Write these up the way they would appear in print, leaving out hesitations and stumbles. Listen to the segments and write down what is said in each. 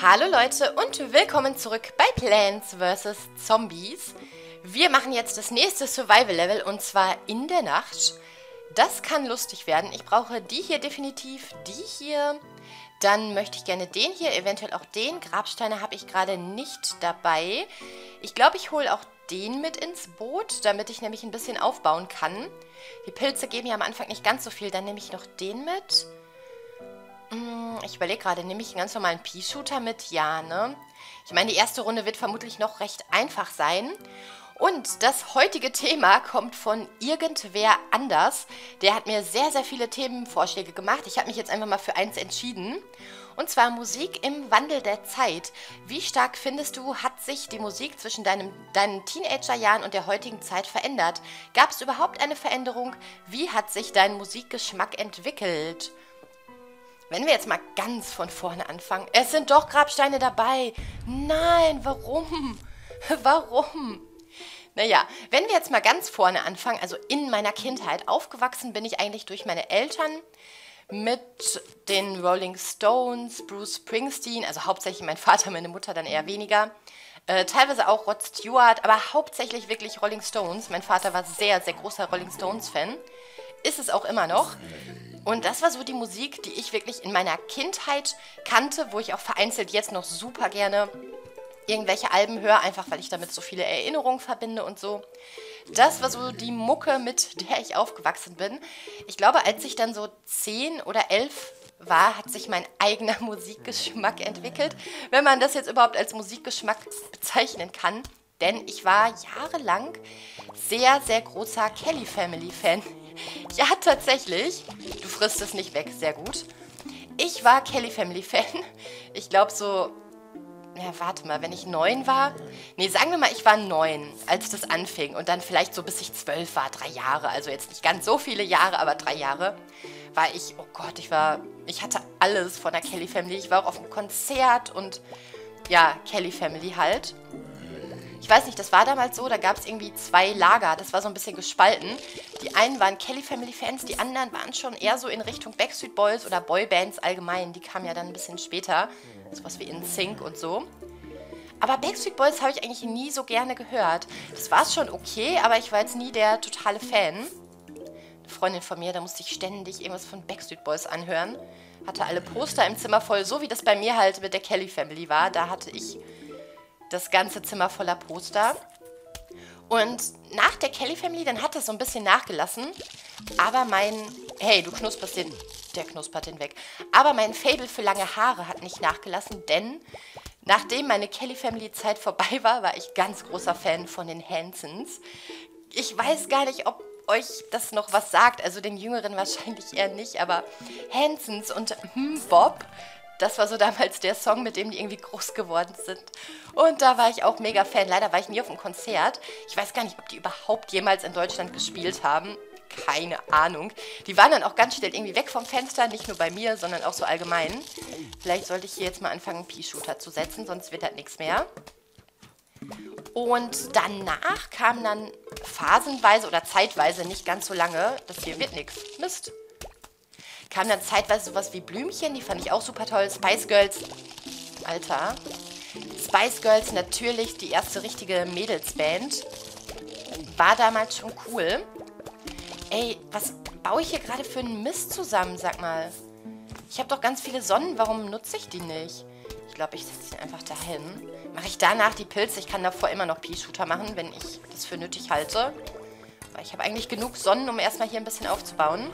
Hallo Leute und willkommen zurück bei Plants vs. Zombies. Wir machen jetzt das nächste Survival-Level und zwar in der Nacht. Das kann lustig werden. Ich brauche die hier definitiv, die hier. Dann möchte ich gerne den hier, eventuell auch den. Grabsteine habe ich gerade nicht dabei. Ich glaube, ich hole auch den mit ins Boot, damit ich nämlich ein bisschen aufbauen kann. Die Pilze geben ja am Anfang nicht ganz so viel. Dann nehme ich noch den mit. Ich überlege gerade, nehme ich einen ganz normalen Pea-Shooter mit? Ja, ne? Ich meine, die erste Runde wird vermutlich noch recht einfach sein. Und das heutige Thema kommt von irgendwer anders. Der hat mir sehr, sehr viele Themenvorschläge gemacht. Ich habe mich jetzt einfach mal für eins entschieden. Und zwar Musik im Wandel der Zeit. Wie stark findest du, hat sich die Musik zwischen deinen Teenagerjahren und der heutigen Zeit verändert? Gab es überhaupt eine Veränderung? Wie hat sich dein Musikgeschmack entwickelt? Wenn wir jetzt mal ganz von vorne anfangen. Es sind doch Grabsteine dabei. Nein, warum? Warum? Naja, wenn wir jetzt mal ganz vorne anfangen, also in meiner Kindheit, aufgewachsen bin ich eigentlich durch meine Eltern mit den Rolling Stones, Bruce Springsteen, also hauptsächlich mein Vater, meine Mutter dann eher weniger. Teilweise auch Rod Stewart, aber hauptsächlich wirklich Rolling Stones. Mein Vater war sehr, sehr großer Rolling Stones-Fan. Ist es auch immer noch. Und das war so die Musik, die ich wirklich in meiner Kindheit kannte, wo ich auch vereinzelt jetzt noch super gerne irgendwelche Alben höre, einfach weil ich damit so viele Erinnerungen verbinde und so. Das war so die Mucke, mit der ich aufgewachsen bin. Ich glaube, als ich dann so 10 oder 11 war, hat sich mein eigener Musikgeschmack entwickelt, wenn man das jetzt überhaupt als Musikgeschmack bezeichnen kann. Denn ich war jahrelang sehr, sehr großer Kelly Family Fan. Ja, tatsächlich. Du frisst es nicht weg, sehr gut. Ich war Kelly Family Fan. Ich glaube so, ja, warte mal, wenn ich 9 war. Nee, sagen wir mal, ich war 9, als das anfing. Und dann vielleicht so, bis ich 12 war, 3 Jahre. Also jetzt nicht ganz so viele Jahre, aber 3 Jahre. War ich, oh Gott, ich hatte alles von der Kelly Family. Ich war auch auf einem Konzert und ja, Kelly Family halt. Ich weiß nicht, das war damals so, da gab es irgendwie 2 Lager, das war so ein bisschen gespalten. Die einen waren Kelly Family Fans, die anderen waren schon eher so in Richtung Backstreet Boys oder Boybands allgemein. Die kamen ja dann ein bisschen später, sowas wie NSYNC und so. Aber Backstreet Boys habe ich eigentlich nie so gerne gehört. Das war schon okay, aber ich war jetzt nie der totale Fan. Eine Freundin von mir, da musste ich ständig irgendwas von Backstreet Boys anhören. Hatte alle Poster im Zimmer voll, so wie das bei mir halt mit der Kelly Family war. Da hatte ich das ganze Zimmer voller Poster. Und nach der Kelly Family, dann hat das so ein bisschen nachgelassen. Aber hey, du knusperst der knuspert den weg. Aber mein Faible für lange Haare hat nicht nachgelassen, denn nachdem meine Kelly Family Zeit vorbei war, war ich ganz großer Fan von den Hansons. Ich weiß gar nicht, ob euch das noch was sagt, also den Jüngeren wahrscheinlich eher nicht, aber Hansons und Bob, das war so damals der Song, mit dem die irgendwie groß geworden sind. Und da war ich auch mega Fan. Leider war ich nie auf einem Konzert. Ich weiß gar nicht, ob die überhaupt jemals in Deutschland gespielt haben. Keine Ahnung. Die waren dann auch ganz schnell irgendwie weg vom Fenster. Nicht nur bei mir, sondern auch so allgemein. Vielleicht sollte ich hier jetzt mal anfangen, einen Pea-Shooter zu setzen, sonst wird das nichts mehr. Und danach kam dann phasenweise oder zeitweise, nicht ganz so lange, das hier wird nichts. Mist. Kam dann zeitweise sowas wie Blümchen, die fand ich auch super toll. Spice Girls, Alter. Spice Girls, natürlich die erste richtige Mädelsband. War damals schon cool. Ey, was baue ich hier gerade für einen Mist zusammen, sag mal. Ich habe doch ganz viele Sonnen, warum nutze ich die nicht? Ich glaube, ich setze sie einfach dahin. Mache ich danach die Pilze? Ich kann davor immer noch Pea-Shooter machen, wenn ich das für nötig halte. Weil ich habe eigentlich genug Sonnen, um erstmal hier ein bisschen aufzubauen.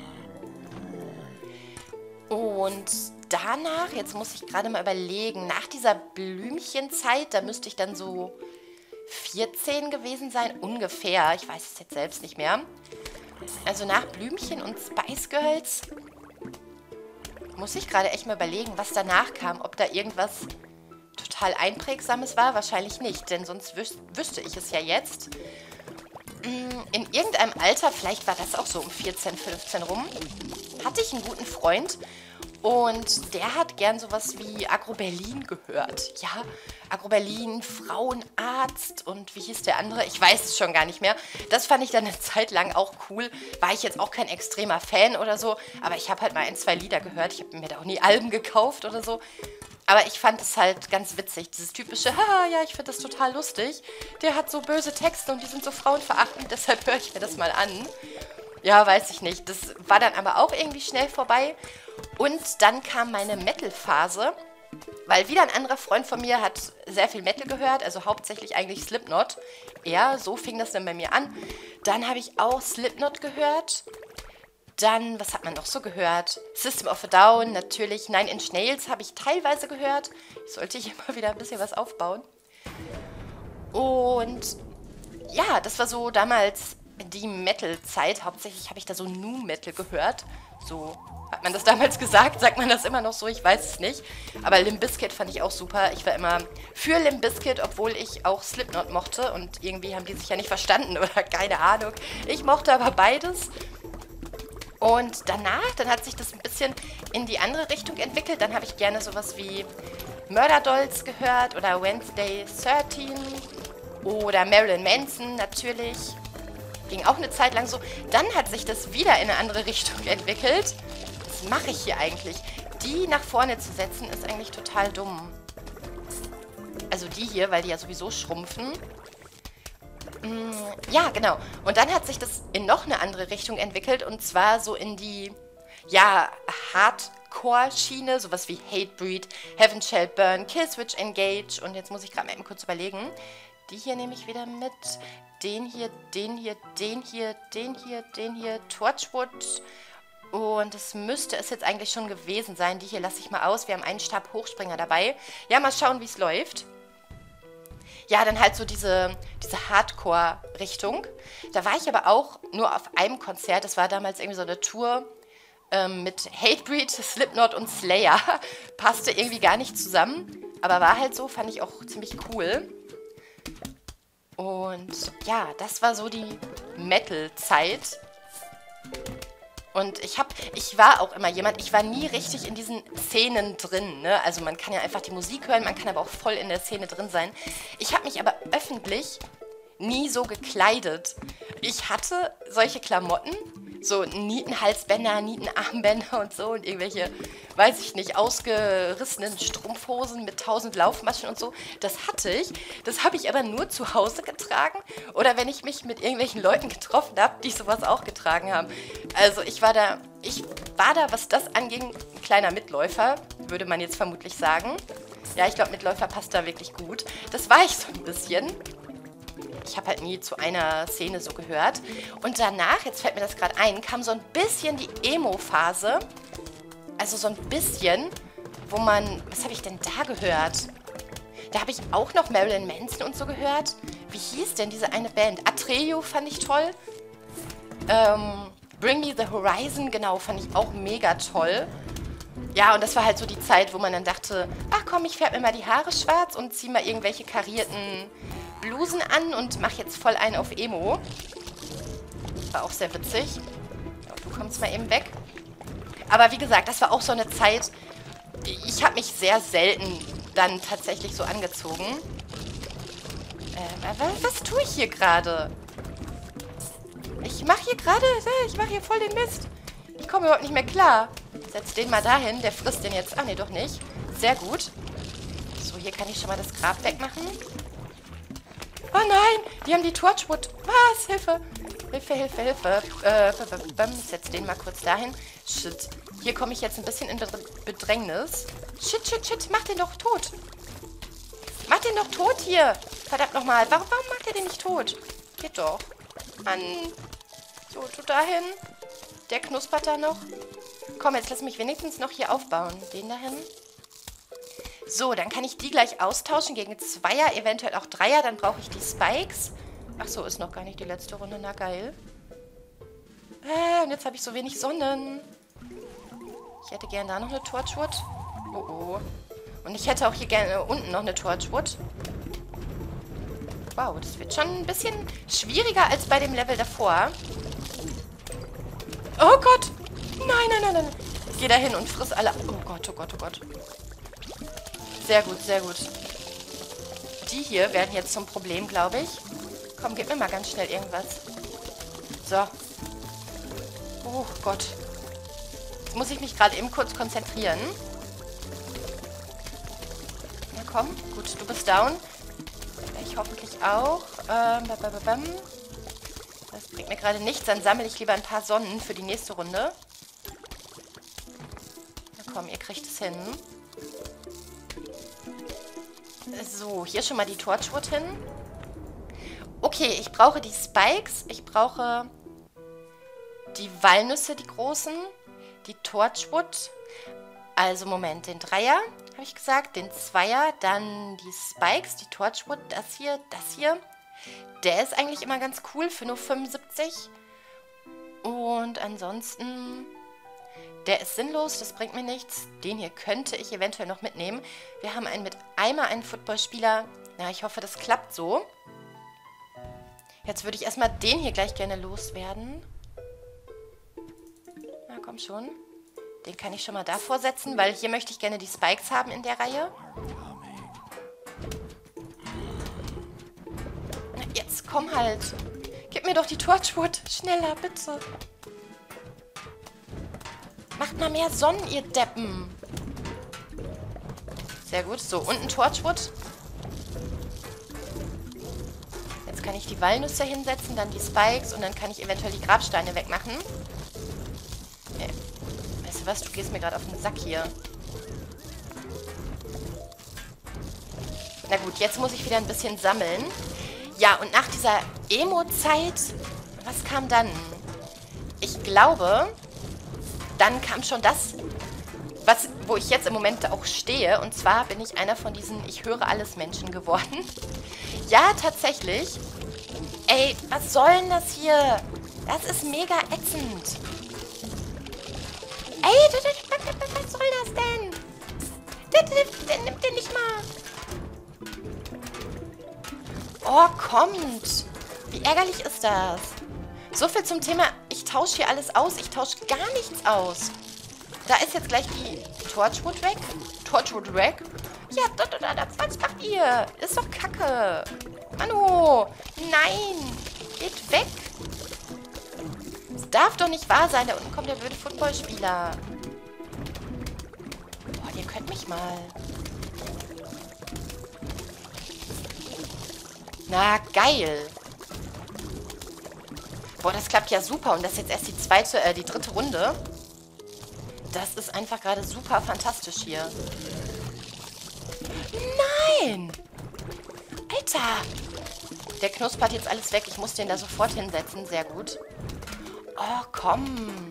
Und danach, jetzt muss ich gerade mal überlegen, nach dieser Blümchenzeit, da müsste ich dann so 14 gewesen sein, ungefähr. Ich weiß es jetzt selbst nicht mehr. Also nach Blümchen und Spice Girls muss ich gerade echt mal überlegen, was danach kam. Ob da irgendwas total Einprägsames war? Wahrscheinlich nicht, denn sonst wüsste ich es ja jetzt. In irgendeinem Alter, vielleicht war das auch so um 14, 15 rum, hatte ich einen guten Freund Und der hat gern sowas wie Agro Berlin gehört. Ja, Agro Berlin, Frauenarzt und wie hieß der andere? Ich weiß es schon gar nicht mehr. Das fand ich dann eine Zeit lang auch cool. War ich jetzt auch kein extremer Fan oder so. Aber ich habe halt mal 1, 2 Lieder gehört. Ich habe mir da auch nie Alben gekauft oder so. Aber ich fand es halt ganz witzig. Dieses typische, haha, ja, ich finde das total lustig. Der hat so böse Texte und die sind so frauenverachtend. Deshalb höre ich mir das mal an. Ja, weiß ich nicht. Das war dann aber auch irgendwie schnell vorbei. Und dann kam meine Metal-Phase, weil wieder ein anderer Freund von mir hat sehr viel Metal gehört, also hauptsächlich eigentlich Slipknot. Ja, so fing das dann bei mir an. Dann habe ich auch Slipknot gehört. Dann, was hat man noch so gehört? System of a Down, natürlich. Nine Inch Nails habe ich teilweise gehört. Sollte ich immer wieder ein bisschen was aufbauen. Und ja, das war so damals die Metal-Zeit. Hauptsächlich habe ich da so Nu-Metal gehört. So hat man das damals gesagt? Sagt man das immer noch so? Ich weiß es nicht. Aber Limp Bizkit fand ich auch super. Ich war immer für Limp Bizkit, obwohl ich auch Slipknot mochte. Und irgendwie haben die sich ja nicht verstanden oder keine Ahnung. Ich mochte aber beides. Und danach, dann hat sich das ein bisschen in die andere Richtung entwickelt. Dann habe ich gerne sowas wie Murder Dolls gehört oder Wednesday 13 oder Marilyn Manson natürlich. Ging auch eine Zeit lang so. Dann hat sich das wieder in eine andere Richtung entwickelt. Was mache ich hier eigentlich? Die nach vorne zu setzen, ist eigentlich total dumm. Also die hier, weil die ja sowieso schrumpfen. Ja, genau. Und dann hat sich das in noch eine andere Richtung entwickelt. Und zwar so in die, ja, Hardcore-Schiene. Sowas wie Hatebreed, Heaven Shall Burn, Killswitch Engage. Und jetzt muss ich gerade mal eben kurz überlegen. Die hier nehme ich wieder mit. Den hier, den hier, den hier, den hier, den hier. Torchwood. Und das müsste es jetzt eigentlich schon gewesen sein. Die hier lasse ich mal aus. Wir haben einen Stabhochspringer dabei. Ja, mal schauen, wie es läuft. Ja, dann halt so diese Hardcore-Richtung. Da war ich aber auch nur auf einem Konzert. Das war damals irgendwie so eine Tour mit Hatebreed, Slipknot und Slayer. Passte irgendwie gar nicht zusammen. Aber war halt so, fand ich auch ziemlich cool. Und ja, das war so die Metal-Zeit. Und ich war auch immer jemand, ich war nie richtig in diesen Szenen drin, ne? Also man kann ja einfach die Musik hören, man kann aber auch voll in der Szene drin sein. Ich habe mich aber öffentlich nie so gekleidet. Ich hatte solche Klamotten, so Nietenhalsbänder, Nietenarmbänder und so und irgendwelche, weiß ich nicht, ausgerissenen Strumpfhosen mit 1000 Laufmaschen und so. Das hatte ich. Das habe ich aber nur zu Hause getragen oder wenn ich mich mit irgendwelchen Leuten getroffen habe, die sowas auch getragen haben. Also ich war da, was das anging, ein kleiner Mitläufer, würde man jetzt vermutlich sagen. Ja, ich glaube, Mitläufer passt da wirklich gut. Das war ich so ein bisschen. Ich habe halt nie zu einer Szene so gehört. Und danach, jetzt fällt mir das gerade ein, kam so ein bisschen die Emo-Phase. Also so ein bisschen, wo man... Was habe ich denn da gehört? Da habe ich auch noch Marilyn Manson und so gehört. Wie hieß denn diese eine Band? Atreo fand ich toll. Bring Me the Horizon, genau, fand ich auch mega toll. Ja, und das war halt so die Zeit, wo man dann dachte, ach komm, ich färbe mir mal die Haare schwarz und ziehe mal irgendwelche karierten Blusen an und mache jetzt voll einen auf Emo. War auch sehr witzig. Ja, du kommst mal eben weg. Aber wie gesagt, das war auch so eine Zeit, ich habe mich sehr selten dann tatsächlich so angezogen. Was tue ich hier gerade? Ich mache hier voll den Mist. Ich komme überhaupt nicht mehr klar. Setz den mal dahin, der frisst den jetzt. Ach nee, doch nicht. Sehr gut. So, hier kann ich schon mal das Grab wegmachen. Oh nein, die haben die Torchwood. Was? Hilfe. Hilfe, Hilfe, Hilfe. Ich setze den mal kurz dahin. Shit. Hier komme ich jetzt ein bisschen in Bedrängnis. Shit, shit, shit. Mach den doch tot. Mach den doch tot hier. Verdammt nochmal. Warum macht er den nicht tot? Geht doch. Mann. So, tu dahin. Der knuspert da noch. Komm, jetzt lass mich wenigstens noch hier aufbauen. Den dahin. So, dann kann ich die gleich austauschen gegen Zweier, eventuell auch Dreier. Dann brauche ich die Spikes. Ach so, ist noch gar nicht die letzte Runde. Na, geil. Und jetzt habe ich so wenig Sonnen. Ich hätte gerne da noch eine Torchwood. Oh, oh. Und ich hätte auch hier gerne unten noch eine Torchwood. Wow, das wird schon ein bisschen schwieriger als bei dem Level davor. Oh Gott. Nein, nein, nein, nein. geh da hin und friss alle... Oh Gott, oh Gott, oh Gott. Sehr gut, sehr gut. Die hier werden jetzt zum Problem, glaube ich. Komm, gib mir mal ganz schnell irgendwas. So. Oh Gott. Jetzt muss ich mich gerade eben kurz konzentrieren. Na komm, gut, du bist down. Ich hoffentlich auch. Das bringt mir gerade nichts. Dann sammle ich lieber ein paar Sonnen für die nächste Runde. Na komm, ihr kriegt es hin. So, hier schon mal die Torchwood hin. Okay, ich brauche die Spikes. Ich brauche die Walnüsse, die großen. Die Torchwood. Also, Moment, den Dreier, habe ich gesagt. Den Zweier, dann die Spikes, die Torchwood. Das hier, das hier. Der ist eigentlich immer ganz cool für nur 75. Und ansonsten... Der ist sinnlos, das bringt mir nichts. Den hier könnte ich eventuell noch mitnehmen. Wir haben mit einmal einen Footballspieler. Na, ich hoffe, das klappt so. Jetzt würde ich erstmal den hier gleich gerne loswerden. Na, komm schon. Den kann ich schon mal davor setzen, weil hier möchte ich gerne die Spikes haben in der Reihe. Na, jetzt, komm halt. Gib mir doch die Torchwood. Schneller, bitte. Macht mal mehr Sonnen, ihr Deppen. Sehr gut. So, unten Torchwood. Jetzt kann ich die Walnüsse hinsetzen, dann die Spikes und dann kann ich eventuell die Grabsteine wegmachen. Weißt du was? Du gehst mir gerade auf den Sack hier. Na gut, jetzt muss ich wieder ein bisschen sammeln. Ja, und nach dieser Emo-Zeit, was kam dann? Ich glaube... Dann kam schon das, wo ich jetzt im Moment auch stehe. Und zwar bin ich einer von diesen Ich höre alles Menschen geworden. Ja, tatsächlich. Ey, was soll denn das hier? Das ist mega ätzend. Ey, was soll das denn? Der nimmt den nicht mal. Oh, kommt. Wie ärgerlich ist das? So viel zum Thema, ich tausche hier alles aus. Ich tausche gar nichts aus. Da ist jetzt gleich die Torchwood weg. Torchwood weg. Ja, was macht ihr? Ist doch kacke. Manu, nein. Geht weg. Das darf doch nicht wahr sein. Da unten kommt der blöde Footballspieler. Boah, ihr könnt mich mal. Na, geil. Boah, das klappt ja super. Und das ist jetzt erst die dritte Runde. Das ist einfach gerade super fantastisch hier. Nein! Alter! Der knuspert jetzt alles weg. Ich muss den da sofort hinsetzen. Sehr gut. Oh, komm.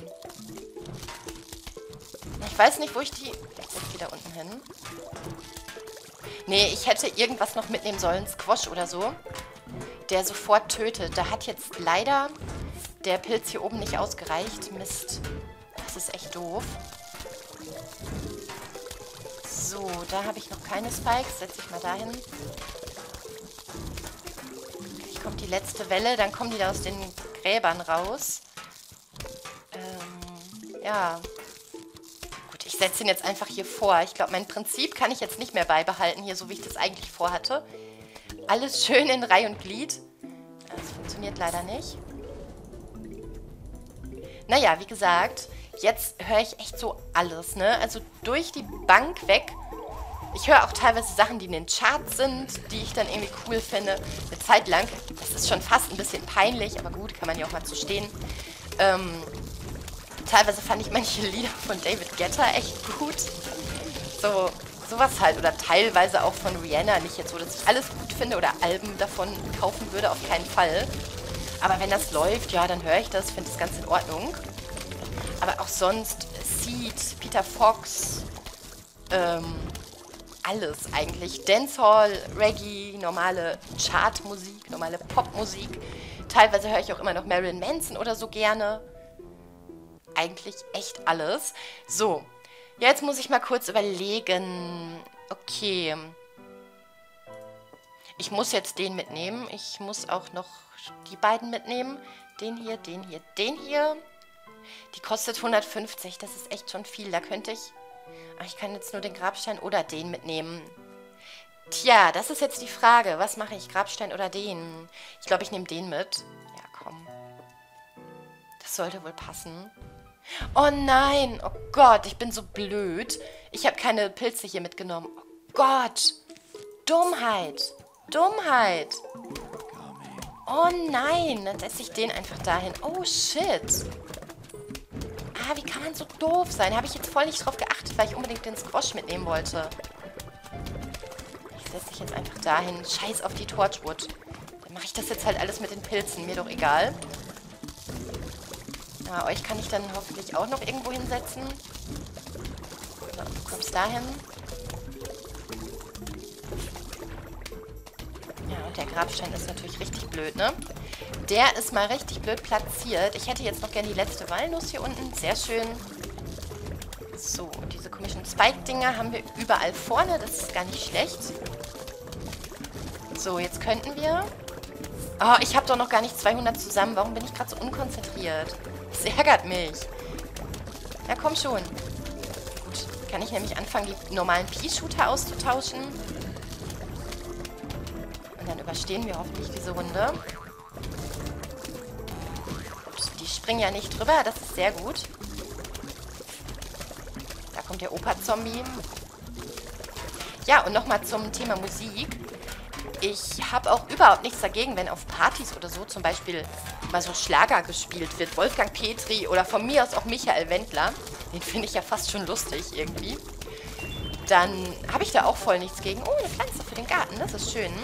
Ich weiß nicht, wo ich die... Jetzt geht da unten hin. Nee, ich hätte irgendwas noch mitnehmen sollen. Squash oder so. Der sofort tötet. Da hat jetzt leider der Pilz hier oben nicht ausgereicht. Mist. Das ist echt doof. So, da habe ich noch keine Spikes. Setze ich mal dahin. Gleich kommt die letzte Welle. Dann kommen die da aus den Gräbern raus. Ja. Gut, ich setze ihn jetzt einfach hier vor. Ich glaube, mein Prinzip kann ich jetzt nicht mehr beibehalten. Hier, so wie ich das eigentlich vorhatte. Alles schön in Reih und Glied. Das funktioniert leider nicht. Naja, wie gesagt, jetzt höre ich echt so alles, ne? Also durch die Bank weg. Ich höre auch teilweise Sachen, die in den Charts sind, die ich dann irgendwie cool finde. Eine Zeit lang, das ist schon fast ein bisschen peinlich, aber gut, kann man ja auch mal zu stehen. Teilweise fand ich manche Lieder von David Guetta echt gut. So, sowas halt. Oder teilweise auch von Rihanna. Nicht jetzt so, dass ich alles gut finde oder Alben davon kaufen würde, auf keinen Fall. Aber wenn das läuft, ja, dann höre ich das, finde es ganz in Ordnung. Aber auch sonst Seed, Peter Fox, alles eigentlich. Dancehall, Reggae, normale Chartmusik, normale Popmusik. Teilweise höre ich auch immer noch Marilyn Manson oder so gerne. Eigentlich echt alles. So, jetzt muss ich mal kurz überlegen. Okay. Ich muss jetzt den mitnehmen. Ich muss auch noch die beiden mitnehmen. Den hier, den hier, den hier. Die kostet 150. Das ist echt schon viel. Da könnte ich... Ach, ich kann jetzt nur den Grabstein oder den mitnehmen. Tja, das ist jetzt die Frage. Was mache ich? Grabstein oder den? Ich glaube, ich nehme den mit. Ja, komm. Das sollte wohl passen. Oh nein! Oh Gott, ich bin so blöd. Ich habe keine Pilze hier mitgenommen. Oh Gott! Dummheit! Dummheit! Oh nein! Dann setze ich den einfach dahin. Oh shit! Ah, wie kann man so doof sein? Habe ich jetzt voll nicht drauf geachtet, weil ich unbedingt den Squash mitnehmen wollte. Ich setze dich jetzt einfach dahin. Scheiß auf die Torchwood. Dann mache ich das jetzt halt alles mit den Pilzen. Mir doch egal. Ja, euch kann ich dann hoffentlich auch noch irgendwo hinsetzen. So, du kommst dahin. Ja, und der Grabstein ist natürlich richtig blöd, ne? Der ist mal richtig blöd platziert. Ich hätte jetzt noch gerne die letzte Walnuss hier unten. Sehr schön. So, diese komischen Spike-Dinger haben wir überall vorne. Das ist gar nicht schlecht. So, jetzt könnten wir... Oh, ich habe doch noch gar nicht 200 zusammen. Warum bin ich gerade so unkonzentriert? Das ärgert mich. Ja, komm schon. Gut, kann ich nämlich anfangen, die normalen Pea-Shooter auszutauschen. Und dann überstehen wir hoffentlich diese Runde. Die springen ja nicht drüber, das ist sehr gut. Da kommt der Opa-Zombie. Ja, und nochmal zum Thema Musik. Ich habe auch überhaupt nichts dagegen, wenn auf Partys oder so zum Beispiel mal so Schlager gespielt wird. Wolfgang Petri oder von mir aus auch Michael Wendler. Den finde ich ja fast schon lustig irgendwie. Dann habe ich da auch voll nichts gegen. Oh, eine Pflanze für den Garten, das ist schön.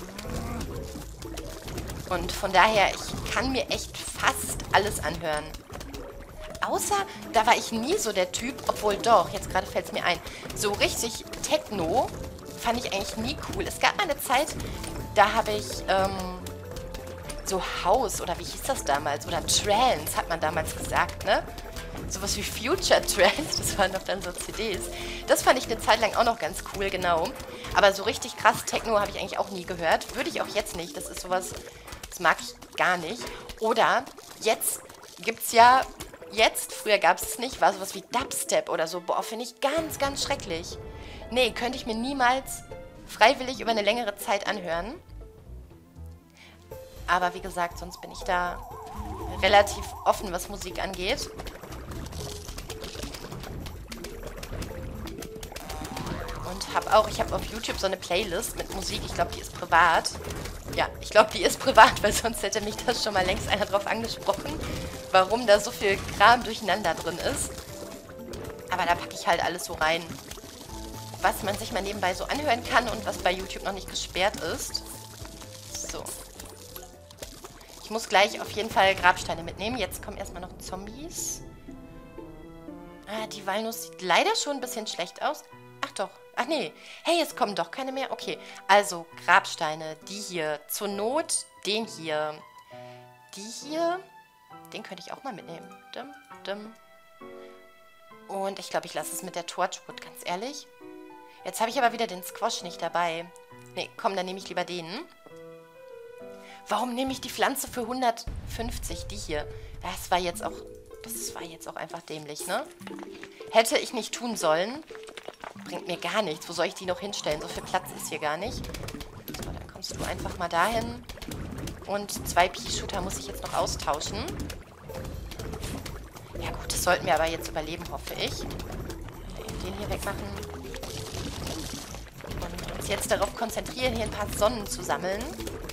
Und von daher, ich kann mir echt fast alles anhören. Außer, da war ich nie so der Typ, obwohl doch, jetzt gerade fällt es mir ein, so richtig Techno fand ich eigentlich nie cool. Es gab mal eine Zeit, da habe ich so House, oder wie hieß das damals, oder Trance, hat man damals gesagt, ne? Sowas wie Future Trance, das waren doch dann so CDs. Das fand ich eine Zeit lang auch noch ganz cool, genau. Aber so richtig krass Techno habe ich eigentlich auch nie gehört. Würde ich auch jetzt nicht, das ist sowas... Das mag ich gar nicht. Oder jetzt gibt es ja, früher gab es nicht, war sowas wie Dubstep oder so. Boah, finde ich ganz, ganz schrecklich. Nee, könnte ich mir niemals freiwillig über eine längere Zeit anhören. Aber wie gesagt, sonst bin ich da relativ offen, was Musik angeht. Und ich habe auf YouTube so eine Playlist mit Musik. Ich glaube, die ist privat. Ja, ich glaube, die ist privat, weil sonst hätte mich das schon mal längst einer drauf angesprochen, warum da so viel Kram durcheinander drin ist. Aber da packe ich halt alles so rein, was man sich mal nebenbei so anhören kann und was bei YouTube noch nicht gesperrt ist. So. Ich muss gleich auf jeden Fall Grabsteine mitnehmen. Jetzt kommen erstmal noch Zombies. Ah, die Walnuss sieht leider schon ein bisschen schlecht aus. Ach doch. Ach nee. Hey, es kommen doch keine mehr. Okay, also Grabsteine. Die hier. Zur Not den hier. Die hier. Den könnte ich auch mal mitnehmen. Dim, dim. Und ich glaube, ich lasse es mit der Torchwood, ganz ehrlich. Jetzt habe ich aber wieder den Squash nicht dabei. Nee, komm, dann nehme ich lieber den. Warum nehme ich die Pflanze für 150? Die hier. Das war jetzt auch einfach dämlich, ne? Hätte ich nicht tun sollen. Bringt mir gar nichts. Wo soll ich die noch hinstellen? So viel Platz ist hier gar nicht. So, dann kommst du einfach mal dahin. Und 2 Pea-Shooter muss ich jetzt noch austauschen. Ja gut, das sollten wir aber jetzt überleben, hoffe ich. Den hier wegmachen. Und uns jetzt darauf konzentrieren, hier ein paar Sonnen zu sammeln.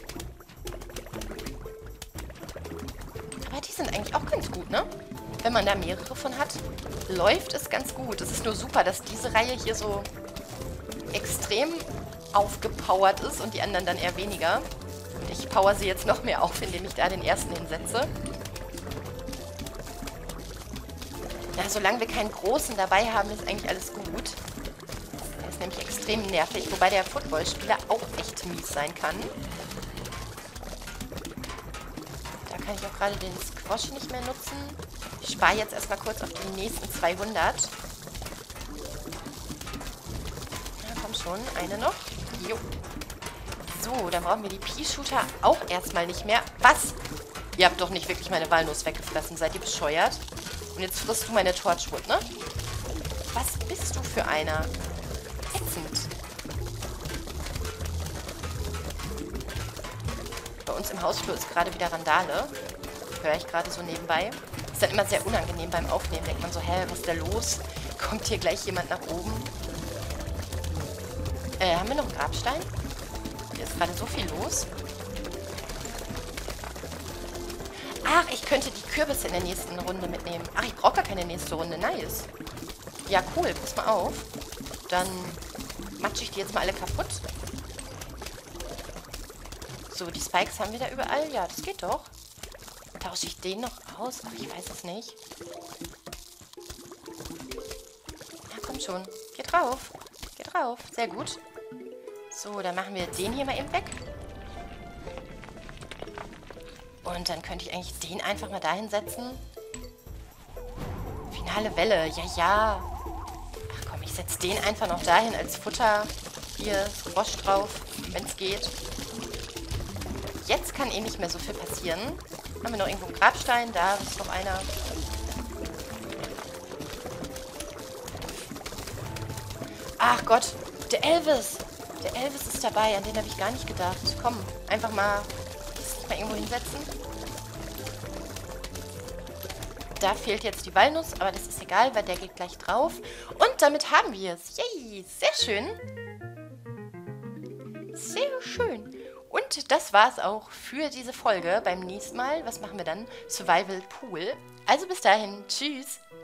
Aber die sind eigentlich auch ganz gut, ne? Wenn man da mehrere von hat, läuft es ganz gut. Es ist nur super, dass diese Reihe hier so extrem aufgepowert ist und die anderen dann eher weniger. Und ich power sie jetzt noch mehr auf, indem ich da den ersten hinsetze. Ja, solange wir keinen großen dabei haben, ist eigentlich alles gut. Der ist nämlich extrem nervig, wobei der Footballspieler auch echt mies sein kann. Da kann ich auch gerade den Squash nicht mehr nutzen. Ich spare jetzt erstmal kurz auf die nächsten 200. Ja, komm schon. Eine noch. Jo. So, dann brauchen wir die Pea-Shooter auch erstmal nicht mehr. Was? Ihr habt doch nicht wirklich meine Walnuss weggefressen. Seid ihr bescheuert? Und jetzt frisst du meine Torchwood, ne? Was bist du für einer? Ätzend. Bei uns im Hausflur ist gerade wieder Randale. Höre ich gerade so nebenbei. Ist dann immer sehr unangenehm beim Aufnehmen. Denkt man so, hä, was ist da los? Kommt hier gleich jemand nach oben? Haben wir noch einen Grabstein? Hier ist gerade so viel los. Ach, ich könnte die Kürbisse in der nächsten Runde mitnehmen. Ach, ich brauche gar keine nächste Runde. Nice. Ja, cool. Pass mal auf. Dann matsche ich die jetzt mal alle kaputt. So, die Spikes haben wir da überall. Ja, das geht doch. Tausche ich den noch aus? Ach, ich weiß es nicht. Ja, komm schon. Geh drauf. Geh drauf. Sehr gut. So, dann machen wir den hier mal eben weg. Und dann könnte ich eigentlich den einfach mal dahin setzen. Finale Welle. Ja, ja. Ach komm, ich setze den einfach noch dahin als Futter. Hier, Squash drauf, wenn es geht. Jetzt kann eh nicht mehr so viel passieren. Haben wir noch irgendwo einen Grabstein? Da ist noch einer. Ach Gott, der Elvis. Der Elvis ist dabei, an den habe ich gar nicht gedacht. Komm, einfach mal irgendwo hinsetzen. Da fehlt jetzt die Walnuss, aber das ist egal, weil der geht gleich drauf. Und damit haben wir es. Yay, sehr schön. Sehr schön. Und das war es auch für diese Folge. Beim nächsten Mal, was machen wir dann? Survival Pool. Also bis dahin, tschüss.